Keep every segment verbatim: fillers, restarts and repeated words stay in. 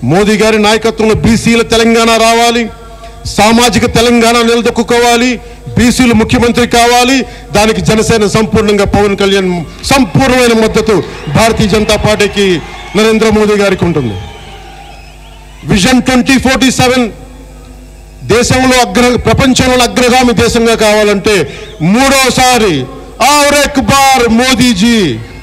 మోదీ గారి నాయకత్వంలో బీసీల తెలంగాణ రావాలి, సామాజిక తెలంగాణ నిలదొక్కుకోవాలి, బీసీలు ముఖ్యమంత్రి కావాలి. దానికి జనసేన సంపూర్ణంగా పవన్ కళ్యాణ్ సంపూర్ణమైన మద్దతు భారతీయ జనతా పార్టీకి నరేంద్ర మోదీ గారికి ఉంటుంది. విజన్ ట్వంటీ ఫార్టీ సెవెన్ దేశంలో అగ్ర ప్రపంచంలో అగ్రగామి దేశంగా కావాలంటే మూడోసారి ఔర్ ఎక్ బార్ మోదీజీ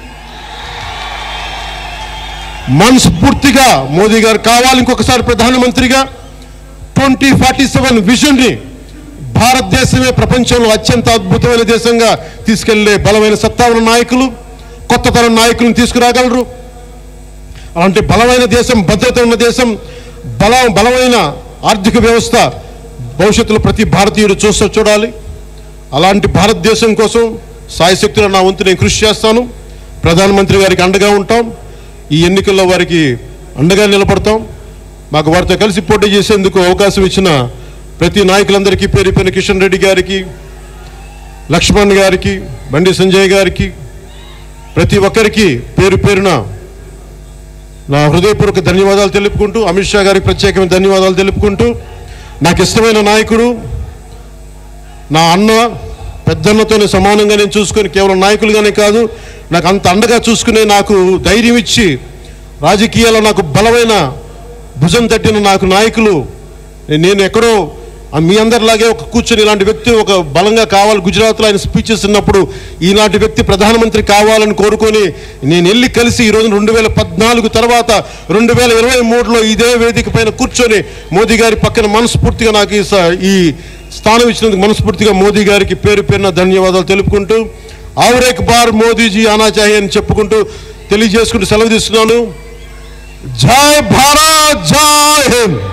మనస్ఫూర్తిగా మోదీ గారు కావాలి ఇంకొకసారి ప్రధానమంత్రిగా. ట్వంటీ ఫార్టీ సెవెన్ విజన్ని భారతదేశమే ప్రపంచంలో అత్యంత అద్భుతమైన దేశంగా తీసుకెళ్లే బలమైన సత్తా ఉన్న నాయకులు, కొత్త తరం నాయకులను తీసుకురాగలరు. అలాంటి బలమైన దేశం, భద్రత ఉన్న దేశం, బల బలమైన ఆర్థిక వ్యవస్థ భవిష్యత్తులో ప్రతి భారతీయుడు చూస్తూ చూడాలి. అలాంటి భారతదేశం కోసం సాయశక్తులు నా వంతు నేను కృషి చేస్తాను. ప్రధానమంత్రి గారికి అండగా ఉంటాం. ఈ ఎన్నికల్లో వారికి అండగా నిలబడతాం. మాకు వారితో కలిసి పోటీ చేసేందుకు అవకాశం ఇచ్చిన ప్రతి నాయకులందరికీ, పేరు పేరు కిషన్ రెడ్డి గారికి, లక్ష్మణ్ గారికి, బండి సంజయ్ గారికి, ప్రతి ఒక్కరికి పేరు పేరున నా హృదయపూర్వక ధన్యవాదాలు తెలుపుకుంటూ, అమిత్ షా గారికి ప్రత్యేకమైన ధన్యవాదాలు తెలుపుకుంటూ, నాకు ఇష్టమైన నాయకుడు నా అన్న, పెద్దన్నతోనే సమానంగా నేను చూసుకొని కేవలం నాయకులుగానే కాదు, నాకు అంత అండగా చూసుకునే, నాకు ధైర్యం ఇచ్చి రాజకీయాల్లో నాకు బలమైన భుజం తట్టిన నాకు నాయకులు, నేను ఎక్కడో మీ అందరిలాగే ఒక కూర్చొని ఇలాంటి వ్యక్తి ఒక బలంగా కావాలి. గుజరాత్లో ఆయన స్పీచెస్ ఉన్నప్పుడు ఈనాటి వ్యక్తి ప్రధానమంత్రి కావాలని కోరుకొని నేను వెళ్ళి కలిసి ఈరోజు రెండు వేల పద్నాలుగు తర్వాత రెండు వేల ఇరవై మూడులో ఇదే వేదిక పైన కూర్చొని మోదీ గారి పక్కన మనస్ఫూర్తిగా నాకు ఈ స్థానం ఇచ్చినందుకు మనస్ఫూర్తిగా మోదీ గారికి పేరు పేరున ధన్యవాదాలు తెలుపుకుంటూ, ఔర్ ఎక్ బార్ మోదీజీ ఆనా చాహియే అని చెప్పుకుంటూ తెలియజేసుకుంటూ సెలవు తీసుకున్నాను. జై భారత్, జై హింద్.